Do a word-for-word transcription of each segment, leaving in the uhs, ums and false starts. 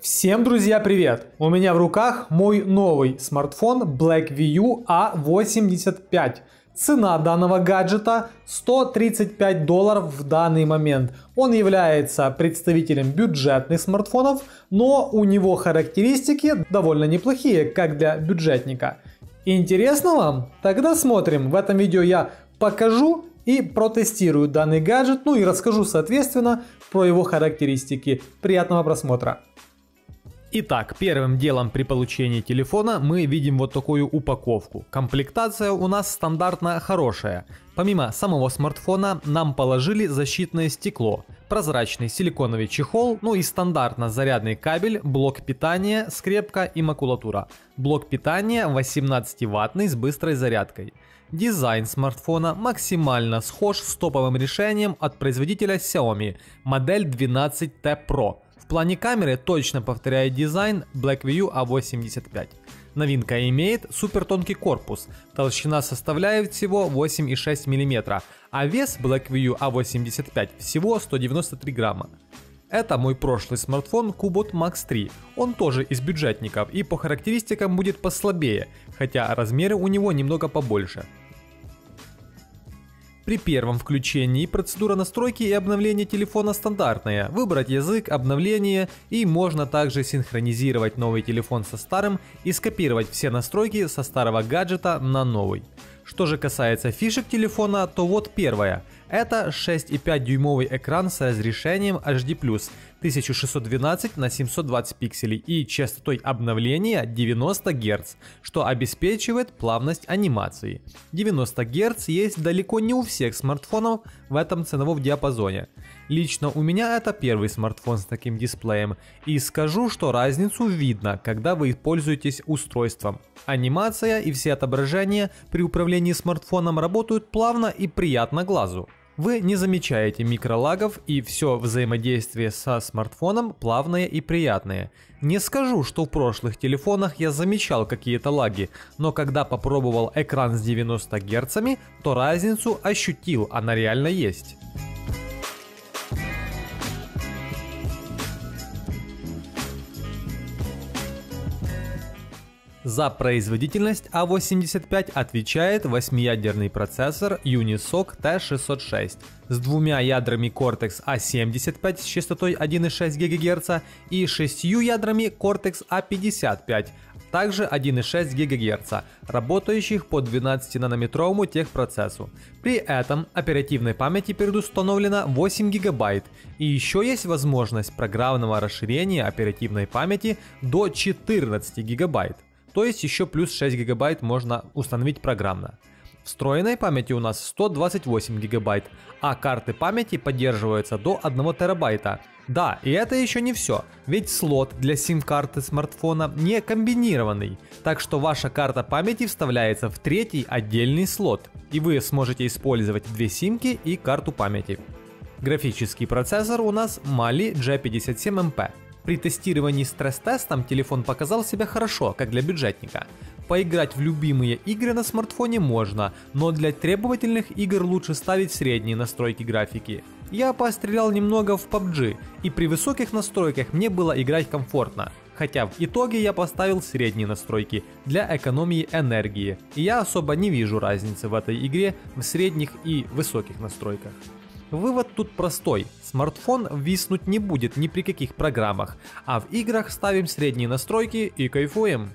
Всем, друзья, привет! У меня в руках мой новый смартфон Blackview а восемьдесят пять. Цена данного гаджета сто тридцать пять долларов в данный момент. Он является представителем бюджетных смартфонов, но у него характеристики довольно неплохие, как для бюджетника. Интересно вам? Тогда смотрим. В этом видео я покажу и протестирую данный гаджет, ну и расскажу, соответственно, про его характеристики. Приятного просмотра! Итак, первым делом при получении телефона мы видим вот такую упаковку. Комплектация у нас стандартно хорошая. Помимо самого смартфона нам положили защитное стекло, прозрачный силиконовый чехол, ну и стандартно зарядный кабель, блок питания, скрепка и макулатура. Блок питания восемнадцативаттный с быстрой зарядкой. Дизайн смартфона максимально схож с топовым решением от производителя Xiaomi, модель двенадцать тэ про. В плане камеры точно повторяет дизайн Blackview а восемьдесят пять. Новинка имеет супер тонкий корпус, толщина составляет всего восемь и шесть миллиметра, а вес Blackview а восемьдесят пять всего сто девяносто три грамма. Это мой прошлый смартфон Cubot Max три, он тоже из бюджетников и по характеристикам будет послабее, хотя размеры у него немного побольше. При первом включении процедура настройки и обновления телефона стандартная. Выбрать язык, обновление, и можно также синхронизировать новый телефон со старым и скопировать все настройки со старого гаджета на новый. Что же касается фишек телефона, то вот первое. Это шесть и пять дюймовый экран с разрешением эйч ди плюс тысяча шестьсот двенадцать на семьсот двадцать пикселей и частотой обновления девяносто герц, что обеспечивает плавность анимации. девяносто герц есть далеко не у всех смартфонов в этом ценовом диапазоне. Лично у меня это первый смартфон с таким дисплеем, и скажу, что разницу видно, когда вы пользуетесь устройством. Анимация и все отображения при управлении смартфоном работают плавно и приятно глазу. Вы не замечаете микролагов, и все взаимодействие со смартфоном плавное и приятное. Не скажу, что в прошлых телефонах я замечал какие-то лаги, но когда попробовал экран с девяноста герцами, то разницу ощутил, она реально есть. За производительность а восемьдесят пять отвечает восьмиядерный процессор Unisoc тэ шестьсот шесть с двумя ядрами Cortex а семьдесят пять с частотой один и шесть гигагерца и шестью ядрами Cortex а пятьдесят пять, также один и шесть гигагерца, работающих по двенадцатинанометровому техпроцессу. При этом оперативной памяти предустановлено восемь гигабайт, и еще есть возможность программного расширения оперативной памяти до четырнадцати гигабайт. То есть еще плюс шесть гигабайт можно установить программно. Встроенной памяти у нас сто двадцать восемь гигабайт, а карты памяти поддерживаются до одного терабайта. Да, и это еще не все, ведь слот для сим-карты смартфона не комбинированный, так что ваша карта памяти вставляется в третий отдельный слот, и вы сможете использовать две симки и карту памяти. Графический процессор у нас Mali джи пятьдесят семь эм пи. При тестировании стресс-тестом телефон показал себя хорошо, как для бюджетника. Поиграть в любимые игры на смартфоне можно, но для требовательных игр лучше ставить средние настройки графики. Я пострелял немного в пабг, и при высоких настройках мне было играть комфортно. Хотя в итоге я поставил средние настройки для экономии энергии, и я особо не вижу разницы в этой игре в средних и высоких настройках. Вывод тут простой, смартфон виснуть не будет ни при каких программах, а в играх ставим средние настройки и кайфуем.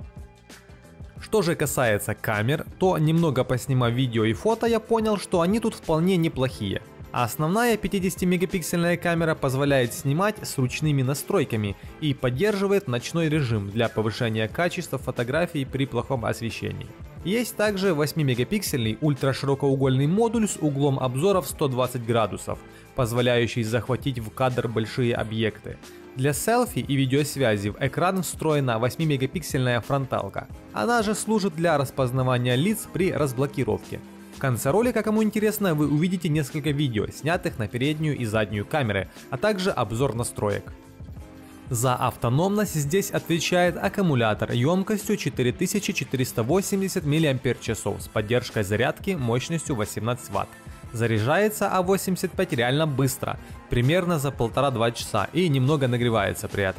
Что же касается камер, то немного поснимав видео и фото, я понял, что они тут вполне неплохие. А основная пятидесятимегапиксельная камера позволяет снимать с ручными настройками и поддерживает ночной режим для повышения качества фотографий при плохом освещении. Есть также восьмимегапиксельный ультраширокоугольный модуль с углом обзора в сто двадцать градусов, позволяющий захватить в кадр большие объекты. Для селфи и видеосвязи в экран встроена восьмимегапиксельная фронталка. Она же служит для распознавания лиц при разблокировке. В конце ролика, кому интересно, вы увидите несколько видео, снятых на переднюю и заднюю камеры, а также обзор настроек. За автономность здесь отвечает аккумулятор емкостью четыре тысячи четыреста восемьдесят миллиампер-часов с поддержкой зарядки мощностью восемнадцать ватт. Заряжается а восемьдесят пять реально быстро, примерно за полтора-два часа, и немного нагревается при этом.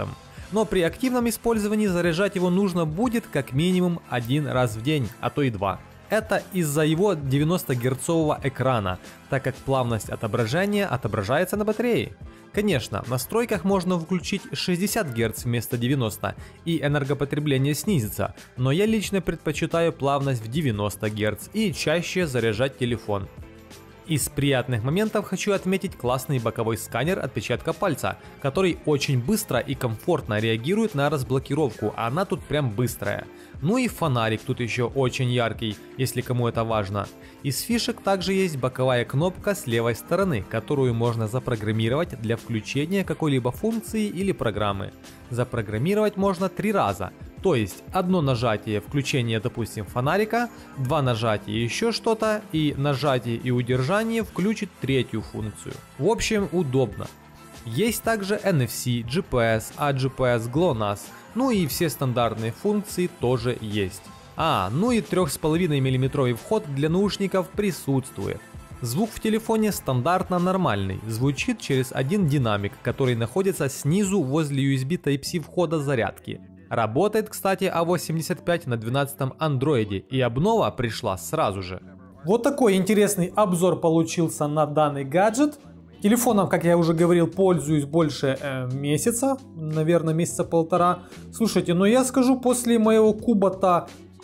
но при активном использовании заряжать его нужно будет как минимум один раз в день, а то и два. Это из-за его девяностогерцового экрана, так как плавность отображения отображается на батарее. Конечно, в настройках можно включить шестьдесят герц вместо девяноста, и энергопотребление снизится, но я лично предпочитаю плавность в девяносто герц и чаще заряжать телефон. Из приятных моментов хочу отметить классный боковой сканер отпечатка пальца, который очень быстро и комфортно реагирует на разблокировку, а она тут прям быстрая. Ну и фонарик тут еще очень яркий, если кому это важно. Из фишек также есть боковая кнопка с левой стороны, которую можно запрограммировать для включения какой-либо функции или программы. Запрограммировать можно три раза. То есть одно нажатие включение, допустим, фонарика, два нажатия еще что-то, и нажатие и удержание включит третью функцию. В общем, удобно. Есть также эн эф си, джи пи эс, а джи пи эс, глонасс, ну и все стандартные функции тоже есть. А, ну и три с половиной миллиметровый вход для наушников присутствует. Звук в телефоне стандартно нормальный, звучит через один динамик, который находится снизу возле ю эс би тайп си входа зарядки. Работает, кстати, а восемьдесят пять на двенадцатом андроиде, и обнова пришла сразу же. Вот такой интересный обзор получился на данный гаджет. Телефоном, как я уже говорил, пользуюсь больше э, месяца, наверное, месяца полтора. Слушайте, но я скажу, после моего Кубота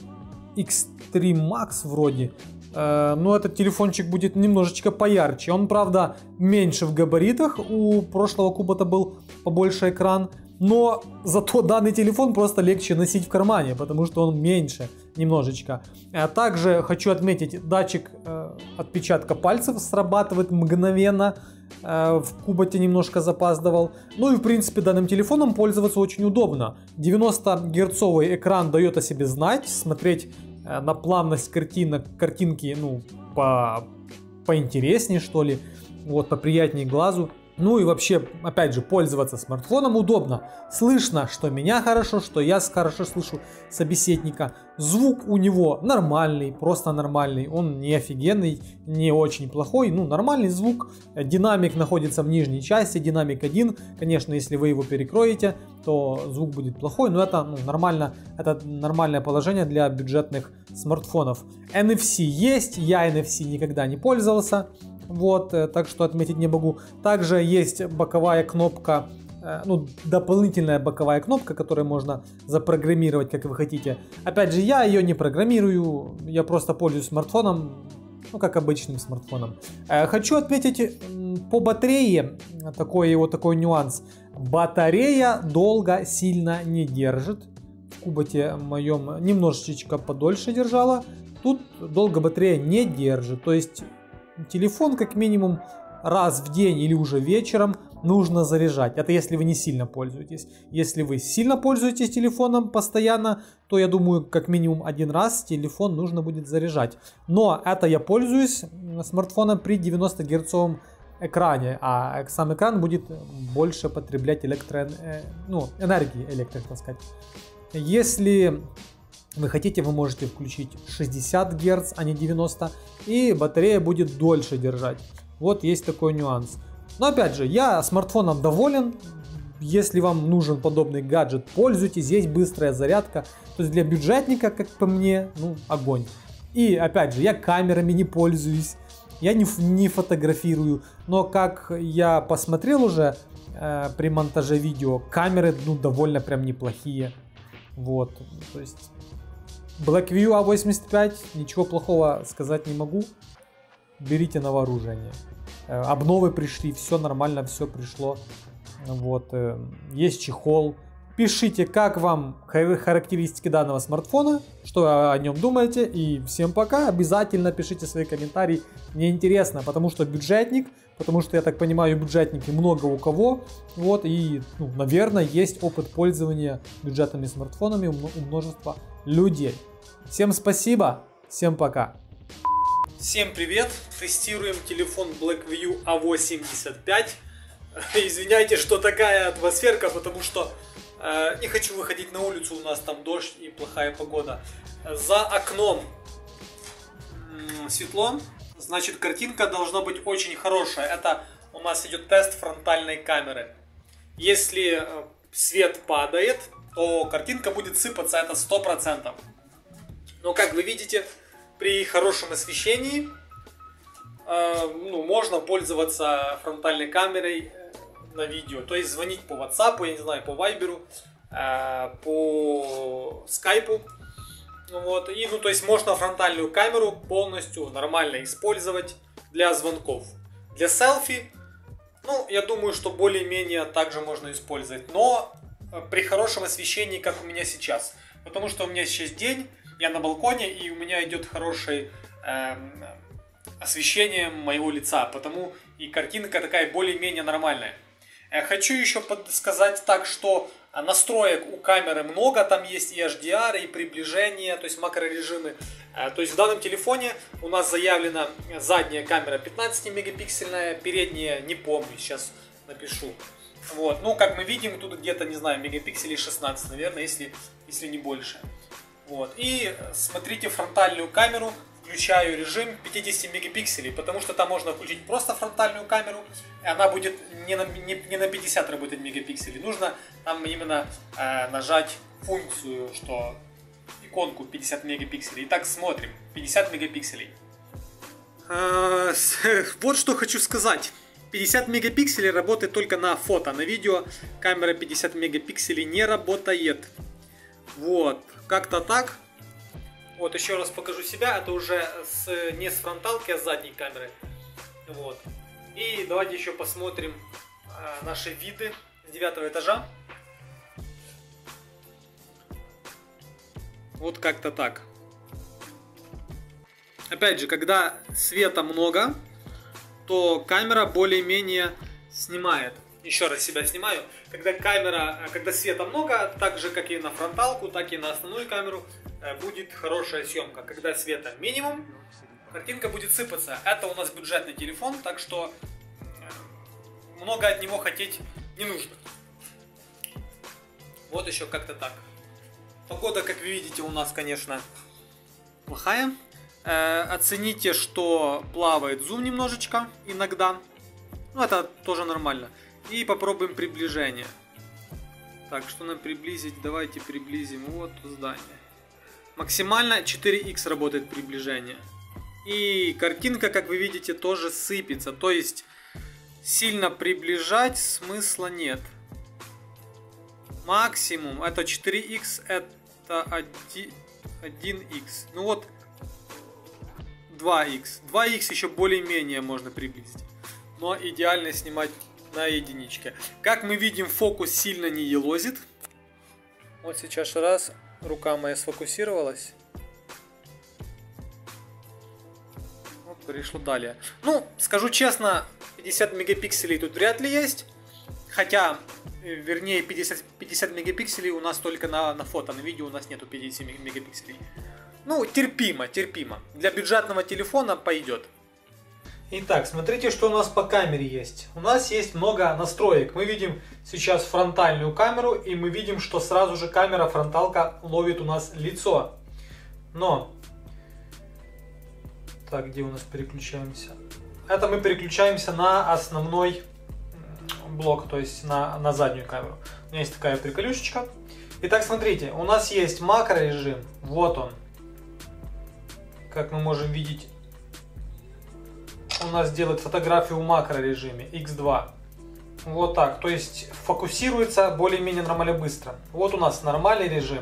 икс три макс вроде, э, ну этот телефончик будет немножечко поярче. Он, правда, меньше в габаритах, у прошлого Кубота был побольше экран. Но зато данный телефон просто легче носить в кармане, потому что он меньше немножечко. А также хочу отметить, датчик э, отпечатка пальцев срабатывает мгновенно. Э, в Куботе немножко запаздывал. Ну и в принципе данным телефоном пользоваться очень удобно. девяностогерцовый экран дает о себе знать. Смотреть э, на плавность картинок, картинки ну, по, поинтереснее что ли. Вот, поприятнее глазу. Ну и вообще, опять же, пользоваться смартфоном удобно. Слышно, что меня хорошо, что я хорошо слышу собеседника. Звук у него нормальный, просто нормальный. Он не офигенный, не очень плохой. Ну, нормальный звук. Динамик находится в нижней части, динамик один. Конечно, если вы его перекроете, то звук будет плохой. Но это ну, нормально, это нормальное положение для бюджетных смартфонов. эн эф си есть, я эн эф си никогда не пользовался. Вот, так что отметить не могу. Также есть боковая кнопка, ну, дополнительная боковая кнопка, которую можно запрограммировать, как вы хотите. Опять же, я ее не программирую, я просто пользуюсь смартфоном, ну, как обычным смартфоном. Хочу отметить по батарее такой, вот такой нюанс. Батарея долго сильно не держит. В Куботе моем немножечко подольше держала. Тут долго батарея не держит, то есть телефон как минимум раз в день или уже вечером нужно заряжать. Это если вы не сильно пользуетесь. Если вы сильно пользуетесь телефоном постоянно, то я думаю, как минимум один раз телефон нужно будет заряжать. Но это я пользуюсь смартфоном при девяностогерцовом экране, а сам экран будет больше потреблять электро... ну, энергии, электро, так сказать. Если вы хотите, вы можете включить шестьдесят герц, а не девяносто, и батарея будет дольше держать. Вот есть такой нюанс. Но опять же, я смартфоном доволен. Если вам нужен подобный гаджет, пользуйтесь. Есть быстрая зарядка. То есть для бюджетника, как по мне, ну, огонь. И опять же, я камерами не пользуюсь. Я не, не фотографирую. Но как я посмотрел уже э, при монтаже видео, камеры ну, довольно прям неплохие. Вот, то есть Blackview а восемьдесят пять, ничего плохого сказать не могу. Берите на вооружение. Обновы пришли, все нормально, все пришло. Вот, есть чехол. Пишите, как вам характеристики данного смартфона, что о нем думаете. И всем пока. Обязательно пишите свои комментарии. Мне интересно, потому что бюджетник, потому что, я так понимаю, бюджетники много у кого. Вот, и, ну, наверное, есть опыт пользования бюджетными смартфонами у множества людей. Всем спасибо, всем пока. Всем привет, тестируем телефон Blackview а восемьдесят пять. Извиняйте, что такая атмосферка, потому что э, не хочу выходить на улицу, у нас там дождь и плохая погода. За окном м-м, светло, значит картинка должна быть очень хорошая. Это у нас идет тест фронтальной камеры. Если э, свет падает, то картинка будет сыпаться, это сто процентов. Но как вы видите, при хорошем освещении э, ну, можно пользоваться фронтальной камерой на видео. То есть звонить по WhatsApp, я не знаю, по Viber, э, по Skype. Вот. И, ну, то есть можно фронтальную камеру полностью нормально использовать для звонков. Для селфи, ну, я думаю, что более-менее также можно использовать. Но при хорошем освещении, как у меня сейчас. Потому что у меня сейчас день, я на балконе, и у меня идет хорошее э, освещение моего лица. Потому и картинка такая более-менее нормальная. Хочу еще сказать так, что настроек у камеры много, там есть и эйч ди ар, и приближение, то есть макрорежимы. То есть в данном телефоне у нас заявлена задняя камера пятнадцатимегапиксельная, передняя не помню, сейчас напишу. Вот. Ну, как мы видим, тут где-то, не знаю, мегапикселей шестнадцать, наверное, если, если не больше. Вот. И смотрите фронтальную камеру. Включаю режим пятьдесят мегапикселей, потому что там можно включить просто фронтальную камеру, и она будет не на, не, не на пятьдесят работать мегапикселей. Нужно там именно э, нажать функцию, что иконку пятьдесят мегапикселей. Итак, смотрим. пятьдесят мегапикселей. Э, вот что хочу сказать. пятьдесят мегапикселей работает только на фото. На видео камера пятьдесят мегапикселей не работает. Вот. Как-то так. Вот, еще раз покажу себя, это уже с, не с фронталки, а с задней камеры. Вот. И давайте еще посмотрим э, наши виды с девятого этажа. Вот как-то так. Опять же, когда света много, то камера более-менее снимает. Еще раз себя снимаю. Когда камера, когда света много, так же как и на фронталку, так и на основную камеру, будет хорошая съемка. Когда света минимум, картинка будет сыпаться. Это у нас бюджетный телефон, так что много от него хотеть не нужно. Вот еще как-то так. Погода, как вы видите, у нас, конечно, плохая. Э, оцените, что плавает зум немножечко иногда. Ну, это тоже нормально. И попробуем приближение. Так, что нам приблизить? Давайте приблизим вот здание. Максимально четыре икс работает приближение. И картинка, как вы видите, тоже сыпется. То есть сильно приближать смысла нет. Максимум это четыре икс, это один икс. Ну вот два икс. два икс еще более-менее можно приблизить. Но идеально снимать на единичке. Как мы видим, фокус сильно не елозит. Вот сейчас раз. Рука моя сфокусировалась. Вот, перешло далее. Ну, скажу честно, пятьдесят мегапикселей тут вряд ли есть. Хотя, вернее, пятьдесят, пятьдесят мегапикселей у нас только на, на фото. На видео у нас нету пятьдесят мегапикселей. Ну, терпимо, терпимо. Для бюджетного телефона пойдет. Итак, смотрите, что у нас по камере есть. У нас есть много настроек. Мы видим сейчас фронтальную камеру, и мы видим, что сразу же камера фронталка ловит у нас лицо. Но, так, где у нас переключаемся? Это мы переключаемся на основной блок, то есть на, на заднюю камеру. У меня есть такая приколюшечка. Итак, смотрите, у нас есть макрорежим. Вот он. Как мы можем видеть, у нас делает фотографию в макрорежиме икс два. Вот так. То есть фокусируется более-менее нормально быстро. Вот у нас нормальный режим.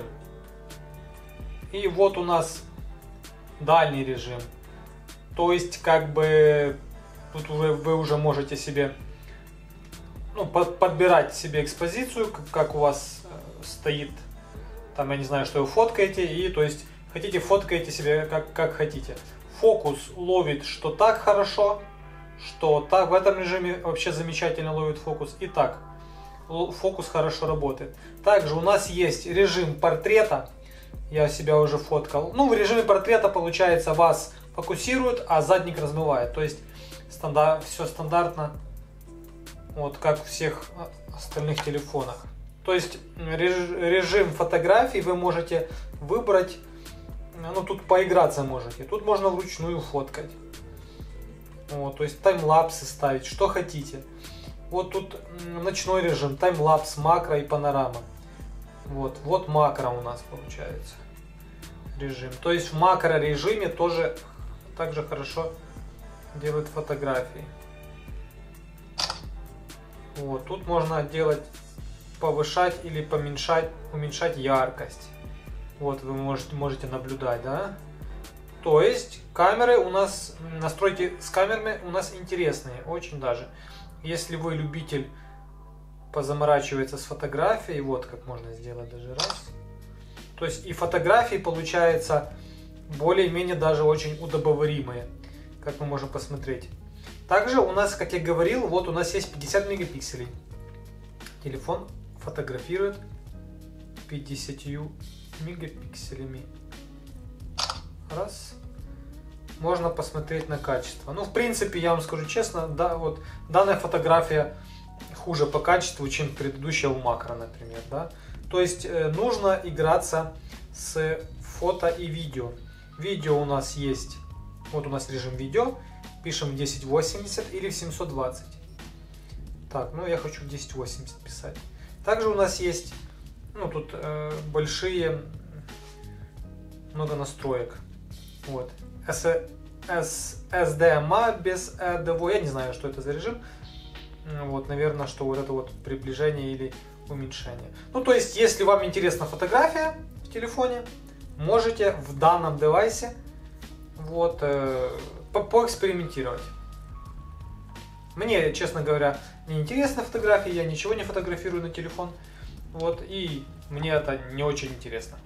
И вот у нас дальний режим. То есть как бы тут уже вы уже можете себе ну, под, подбирать себе экспозицию, как, как у вас стоит. Там я не знаю, что вы фоткаете. И то есть хотите фоткаете себе как, как хотите. Фокус ловит, что так хорошо, что так в этом режиме вообще замечательно ловит фокус. И так, фокус хорошо работает. Также у нас есть режим портрета. Я себя уже фоткал. Ну, в режиме портрета, получается, вас фокусирует, а задник размывает. То есть стандарт, все стандартно, вот как в всех остальных телефонах. То есть режим фотографий вы можете выбрать. Ну, тут поиграться можете. Тут можно вручную фоткать. Вот, то есть таймлапсы ставить, что хотите. Вот тут ночной режим, таймлапс, макро и панорама. Вот, вот макро у нас получается режим. То есть в макро режиме тоже также хорошо делает фотографии. Вот, тут можно делать, повышать или поменьшать, уменьшать яркость. Вот вы можете, можете наблюдать, да? То есть камеры у нас, настройки с камерами у нас интересные, очень даже. Если вы любитель позаморачиваться с фотографией, вот как можно сделать даже раз. То есть и фотографии получаются более-менее даже очень удобоваримые, как мы можем посмотреть. Также у нас, как я говорил, вот у нас есть пятьдесят мегапикселей. Телефон фотографирует пятьдесят мегапикселями. Раз. Можно посмотреть на качество. Ну, в принципе, я вам скажу честно, да, вот данная фотография хуже по качеству, чем предыдущая у макро, например, да. То есть э, нужно играться с фото и видео. Видео у нас есть, вот у нас режим видео, пишем в тысяча восемьдесят или в семьсот двадцать. Так, ну я хочу в тысяча восемьдесят писать. Также у нас есть, ну тут э, большие, много настроек. Вот. эс ди эм эй без эр ди ви, я не знаю, что это за режим. Вот, наверное, что вот это вот приближение или уменьшение. Ну, то есть, если вам интересна фотография в телефоне, можете в данном девайсе вот, э, по поэкспериментировать. Мне, честно говоря, не интересна фотография, я ничего не фотографирую на телефон. Вот, и мне это не очень интересно.